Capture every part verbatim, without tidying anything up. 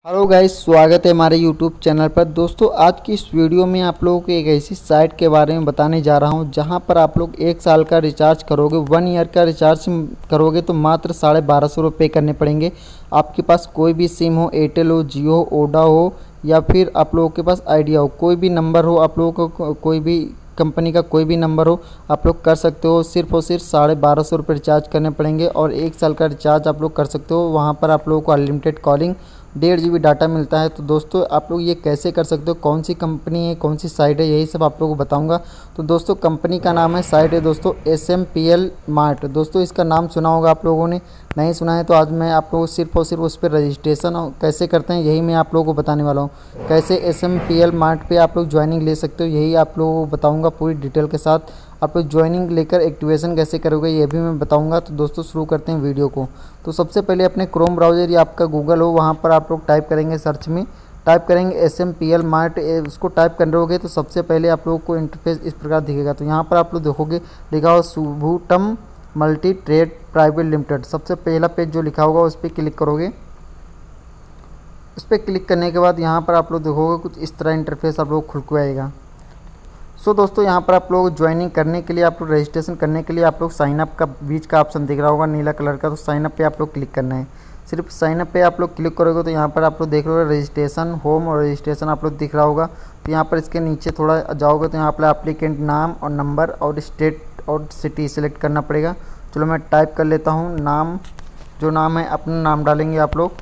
Hello guys, स्वागत है हमारे यूट्यूब चैनल पर। दोस्तों, आज की इस वीडियो में आप लोगों को एक ऐसी साइट के बारे में बताने जा रहा हूं जहां पर आप लोग एक साल का रिचार्ज करोगे, वन ईयर का रिचार्ज करोगे तो मात्र साढ़े बारह सौ रुपये करने पड़ेंगे। आपके पास कोई भी सिम हो, एयरटेल हो, जियो हो, ओडा हो या फिर आप लोगों के पास आइडिया हो, कोई भी नंबर हो, आप लोगों को कोई भी कंपनी का कोई भी नंबर हो, आप लोग कर सकते हो। सिर्फ और सिर्फ साढ़े बारह सौ रुपये रिचार्ज करने पड़ेंगे और एक साल का रिचार्ज आप लोग कर सकते हो। वहाँ पर आप लोगों को अनलिमिटेड कॉलिंग, डेढ़ जी बी डाटा मिलता है। तो दोस्तों, आप लोग ये कैसे कर सकते हो, कौन सी कंपनी है, कौन सी साइट है, यही सब आप लोगों को बताऊंगा। तो दोस्तों, कंपनी का नाम है, साइट है दोस्तों S M P L mart. दोस्तों, इसका नाम सुना होगा आप लोगों ने, नहीं सुना है तो आज मैं आप लोगों को सिर्फ और सिर्फ उस पर रजिस्ट्रेशन कैसे करते हैं यही मैं आप लोगों को बताने वाला हूँ। कैसे S M P L mart पे आप लोग ज्वाइनिंग ले सकते हो, यही आप लोगों को बताऊँगा पूरी डिटेल के साथ। आप लोग ज्वाइनिंग लेकर एक्टिवेशन कैसे करोगे ये भी मैं बताऊंगा। तो दोस्तों, शुरू करते हैं वीडियो को। तो सबसे पहले अपने क्रोम ब्राउज़र या आपका गूगल हो, वहाँ पर आप लोग टाइप करेंगे, सर्च में टाइप करेंगे S M P L mart. उसको टाइप करोगे तो सबसे पहले आप लोगों को इंटरफेस इस प्रकार दिखेगा। तो यहाँ पर आप लोग देखोगे लिखा हो शुभूटम मल्टी ट्रेड प्राइवेट लिमिटेड। सबसे पहला पेज जो लिखा होगा उस पर क्लिक करोगे। उस पर क्लिक करने के बाद यहाँ पर आप लोग देखोगे कुछ इस तरह इंटरफेस आप लोग खुल के आएगा। सो so, दोस्तों, यहाँ पर आप लोग ज्वाइनिंग करने के लिए, आप लोग रजिस्ट्रेशन करने के लिए आप लोग साइन अप का बीच का ऑप्शन दिख रहा होगा नीला कलर का। तो साइन अप पे आप लोग क्लिक करना है। सिर्फ साइन अप पे आप लोग क्लिक करोगे तो यहाँ पर आप लोग देख रहे हो रजिस्ट्रेशन होम और रजिस्ट्रेशन आप लोग दिख रहा होगा। तो यहाँ पर इसके नीचे थोड़ा जाओगे तो यहाँ पर एप्लीकेंट नाम और नंबर और स्टेट और सिटी सेलेक्ट करना पड़ेगा। चलो मैं टाइप कर लेता हूँ नाम, जो नाम है अपना नाम डालेंगे आप लोग।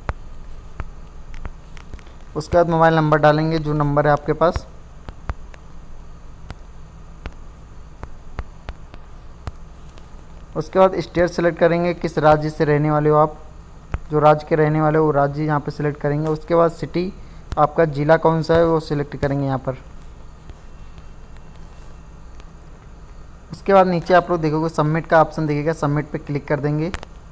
उसके बाद मोबाइल नंबर डालेंगे, जो नंबर है आपके पास। उसके बाद स्टेट सेलेक्ट करेंगे, किस राज्य से रहने वाले हो आप, जो राज्य के रहने वाले हो वो राज्य यहाँ पे सिलेक्ट करेंगे। उसके बाद सिटी, आपका ज़िला कौन सा है वो सिलेक्ट करेंगे यहाँ पर। उसके बाद नीचे आप लोग देखोगे सबमिट का ऑप्शन दिखेगा, सबमिट पे क्लिक कर देंगे।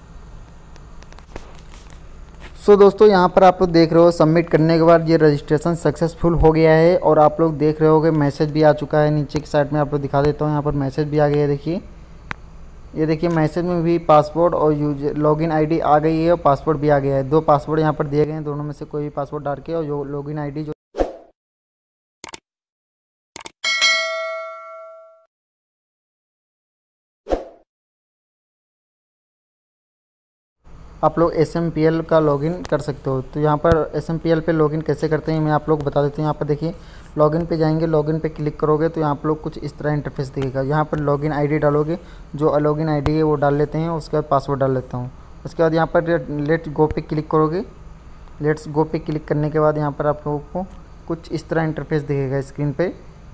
सो so, दोस्तों, यहाँ पर आप लोग देख रहे हो सबमिट करने के बाद ये रजिस्ट्रेशन सक्सेसफुल हो गया है और आप लोग देख रहे होगे मैसेज भी आ चुका है। नीचे की साइड में आप लोग दिखा देता हूँ, यहाँ पर मैसेज भी आ गया है। देखिए, ये देखिए मैसेज में भी पासवर्ड और यूजर लॉगिन आईडी आ गई है और पासवर्ड भी आ गया है। दो पासवर्ड यहाँ पर दिए गए हैं, दोनों में से कोई भी पासवर्ड डाल के और जो लॉगिन आईडी जो आप लोग एस एम पी एल का लॉगिन कर सकते हो। तो यहाँ पर एस एम पी एल पे लॉगिन कैसे करते हैं मैं आप लोग बता देता हूँ। यहाँ पर देखिए लॉगिन पे जाएंगे, लॉगिन पे क्लिक करोगे तो यहाँ पर लोग कुछ इस तरह इंटरफेस दिखेगा। यहाँ पर लॉगिन आईडी डालोगे, जो लॉगिन आईडी है वो डाल लेते हैं। उसके बाद पासवर्ड डाल लेता हूँ। उसके बाद यहाँ पर लेट्स गो पे क्लिक करोगे। लेट्स गो पे क्लिक करने के बाद यहाँ पर आप लोगों को कुछ इस तरह इंटरफेस दिखेगा स्क्रीन पे।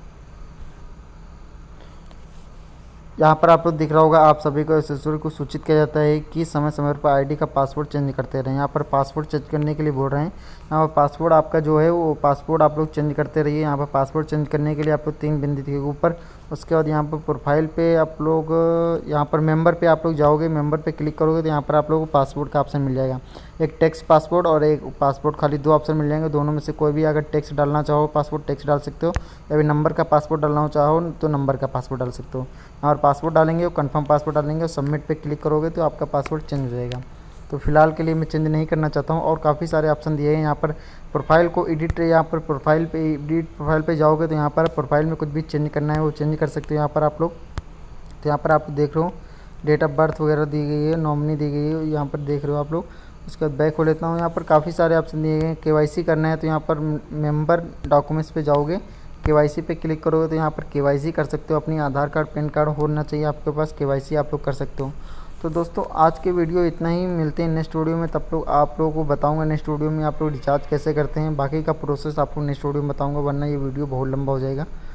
यहाँ पर आप लोग दिख रहा होगा, आप सभी को एसेसरी को सूचित किया जाता है कि समय समय पर आईडी का पासवर्ड चेंज करते रहें। यहाँ पर पासवर्ड चेंज करने के लिए बोल रहे हैं। यहाँ पर पासवर्ड आपका जो है वो पासवर्ड आप लोग चेंज करते रहिए। यहाँ पर पासवर्ड चेंज करने के लिए आप लोग तीन बिंदु के ऊपर, उसके बाद यहाँ पर प्रोफाइल पे आप लोग, यहाँ पर मेंबर पे आप लोग जाओगे, मेंबर पे क्लिक करोगे तो यहाँ पर आप लोगों को पासवर्ड का ऑप्शन मिल जाएगा। एक टेक्स्ट पासवर्ड और एक पासवर्ड, खाली दो ऑप्शन मिल जाएंगे। दोनों में से कोई भी अगर टेक्स्ट डालना चाहो पासवर्ड टेक्स्ट डाल सकते हो, या फिर नंबर का पासवर्ड डालना चाहो तो नंबर का पासवर्ड डाल सकते हो। और पासवर्ड डालेंगे और कंफर्म पासवर्ड डालेंगे और सबमिट पे क्लिक करोगे तो आपका पासवर्ड चेंज हो जाएगा। तो फिलहाल के लिए मैं चेंज नहीं करना चाहता हूँ। और काफ़ी सारे ऑप्शन दिए हैं यहाँ पर। प्रोफाइल को एडिट, यहाँ पर प्रोफाइल पे एडिट प्रोफाइल पे जाओगे तो यहाँ पर प्रोफाइल में कुछ भी चेंज करना है वो चेंज कर सकते हो यहाँ पर आप लोग। तो यहाँ पर आप देख रहे हो डेट ऑफ बर्थ वगैरह दी गई है, नॉमिनी दी गई है, यहाँ पर देख रहे हो आप लोग। उसके बाद बैक हो लेता हूँ। यहाँ पर काफ़ी सारे ऑप्शन दिए गए हैं। के वाई सी करना है तो यहाँ पर मेंबर डॉक्यूमेंट्स पे जाओगे, के वाई सी पे क्लिक करोगे तो यहाँ पर के वाई सी कर सकते हो। अपनी आधार कार्ड पैन कार्ड होना चाहिए आपके पास, के वाई सी आप लोग कर सकते हो। तो दोस्तों, आज के वीडियो इतना ही। मिलते हैं नेक्स्ट वीडियो में, तब लोग आप लोगों को बताऊंगा नेक्स्ट वीडियो में आप लोग रिचार्ज कैसे करते हैं। बाकी का प्रोसेस आपको नेक्स्ट वीडियो में बताऊंगा, वरना ये वीडियो बहुत लंबा हो जाएगा।